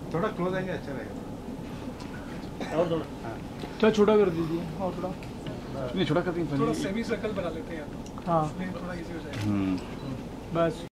थोड़ा क्लोज आएंगे अच्छा रहेगा। और थोड़ा थोड़ा छोटा कर दीजिए और थोड़ा नहीं छोटा कर देंगे थोड़ा सेमी सर्कल बना लेते हैं यार, हाँ इसमें थोड़ा इजी हो जाएगा। बस।